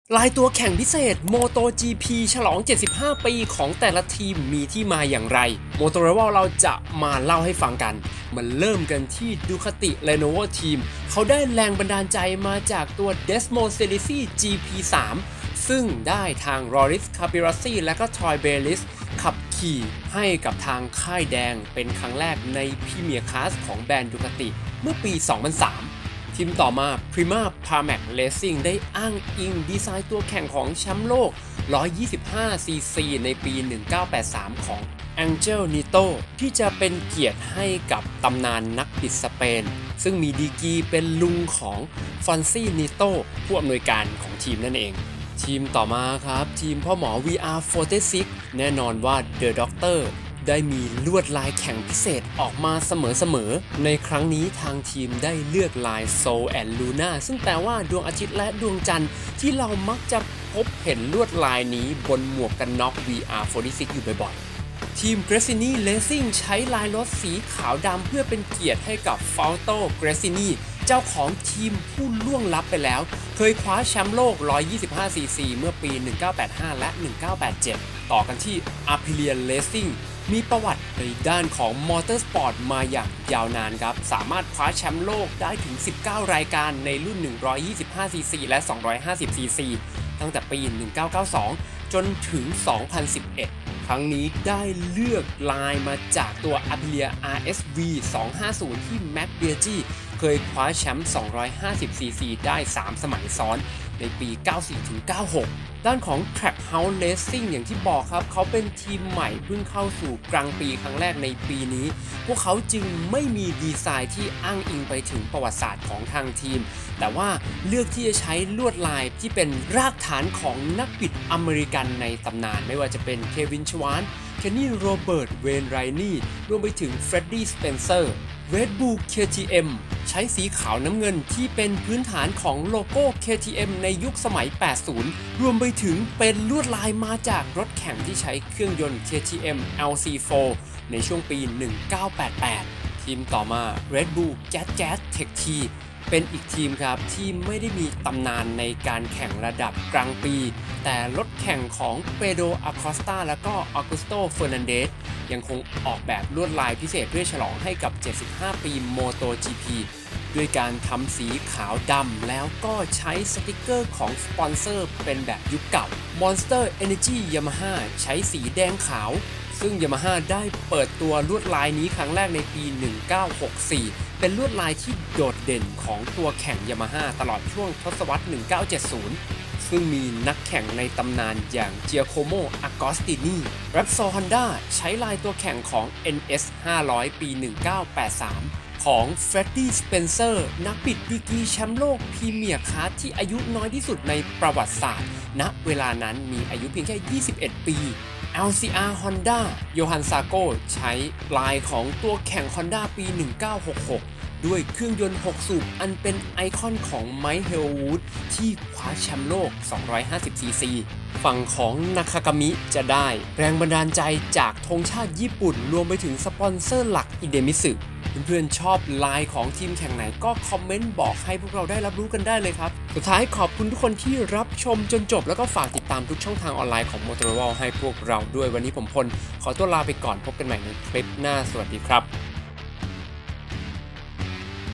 ลายตัวแข่งพิเศษ MotoGP ฉลอง 75 ปีของแต่ละทีมมีที่มาอย่างไร Motorable เราจะมาเล่าให้ฟังกัน มันเริ่มกันที่ Ducati Lenovo Team เขาได้แรงบันดาลใจมาจากตัว Desmosedici GP3 ซึ่งได้ทาง Loris Capirossi และก็ Troy Bayliss ขับขี่ให้กับทางค่ายแดงเป็นครั้งแรกใน Premier Class ของแบรนด์ Ducati เมื่อปี 2003ทีมต่อมา Prima Pramac Racing ได้อ้างอิงดีไซน์ตัวแข่งของแชมป์โลก 125cc ในปี 1983 ของ Angel Nieto ที่จะเป็นเกียรติให้กับตำนานนักบิดสเปนซึ่งมีดีกรีเป็นลุงของ Fonsi Nieto ผู้อำนวยการของทีมนั่นเองทีมต่อมาครับทีมพ่อหมอ VR46 แน่นอนว่า The Doctor ได้มีลวดลายแข่งพิเศษออกมาเสมอๆในครั้งนี้ทางทีมได้เลือกลาย Sol and Luna ซึ่งแปลว่าดวงอาทิตย์และดวงจันทร์ที่เรามักจะพบเห็นลวดลายนี้บนหมวกกันน็อก VR46 อยู่บ่อยๆทีม Gresini Racing ใช้ลายรถสีขาวดำเพื่อเป็นเกียรติให้กับ Fausto Gresini เจ้าของทีมผู้ล่วงลับไปแล้วเคยคว้าแชมป์โลก 125cc เมื่อปี 1985 และ 1987 ต่อกันที่ Aprilia Racing มีประวัติในด้านของมอเตอร์สปอร์ตมาอย่างยาวนานครับสามารถคว้าแชมป์โลกได้ถึง 19 รายการในรุ่น 125cc และ 250cc ตั้งแต่ปี 1992 จนถึง 2011 ครั้งนี้ได้เลือกลายมาจากตัว Aprilia RSV 250 ที่ Max Biaggi เคยคว้าแชมป์ 250cc ได้ 3 สมัยซ้อนในปี 94-96 ด้านของ Trackhouse Racing อย่างที่บอกครับเขาเป็นทีมใหม่เพิ่งเข้าสู่กลางปีครั้งแรกในปีนี้พวกเขาจึงไม่มีดีไซน์ที่อ้างอิงไปถึงประวัติศาสตร์ของทางทีมแต่ว่าเลือกที่จะใช้ลวดลายที่เป็นรากฐานของนักบิดอเมริกันในตำนานไม่ว่าจะเป็นเควินชวานเคนนี่โรเบิร์ตเวนไรนี่รวมไปถึงเฟรดดี้สเปนเซอร์Red Bull KTM ใช้สีขาวน้ำเงินที่เป็นพื้นฐานของโลโก้ KTM ในยุคสมัย 80 รวมไปถึงเป็นลวดลายมาจากรถแข่งที่ใช้เครื่องยนต์ KTM LC4 ในช่วงปี 1988 ทีมต่อมา Red Bull Gas Tech T เป็นอีกทีมครับที่ไม่ได้มีตำนานในการแข่งระดับกลางปีแต่รถแข่งของเปโดร อะคอสตาและก็ออกุสโต เฟอร์นันเดสยังคงออกแบบลวดลายพิเศษเพื่อฉลองให้กับ 75 ปี MotoGP ด้วยการทำสีขาวดำแล้วก็ใช้สติกเกอร์ของสปอนเซอร์เป็นแบบยุคเก่า Monster Energy Yamaha ใช้สีแดงขาวซึ่ง Yamaha ได้เปิดตัวลวดลายนี้ครั้งแรกในปี 1964 เป็นลวดลายที่โดดเด่นของตัวแข่ง Yamaha ตลอดช่วงทศวรรษ 1970 ซึ่งมีนักแข่งในตำนานอย่างเจียโคโม อากอสตินี Repsol Honda ใช้ลายตัวแข่งของ NS 500 ปี 1983 ของ Freddie Spencer นักบิดดีกรีแชมป์โลกพรีเมียร์คลาสที่อายุน้อยที่สุดในประวัติศาสตร์ณเวลานั้นมีอายุเพียงแค่ 21 ปีLCR Honda โยฮันซาโกใช้ลายของตัวแข่ง Honda ปี 1966 ด้วยเครื่องยนต์ 6 สูบอันเป็นไอคอนของไมค์เฮลวูดที่คว้าแชมป์โลก 250cc ฝั่งของนาคากามิจะได้แรงบันดาลใจจากธงชาติญี่ปุ่นรวมไปถึงสปอนเซอร์หลักอิเดมิสึเพื่อนๆชอบลายของทีมแข่งไหนก็คอมเมนต์บอกให้พวกเราได้รับรู้กันได้เลยครับสุดท้ายขอบคุณทุกคนที่รับชมจนจบแล้วก็ฝากติดตามทุกช่องทางออนไลน์ของ Motorable ให้พวกเราด้วยวันนี้ผมพลขอตัวลาไปก่อนพบกันใหม่ในคลิปหน้าสวัสดีครับ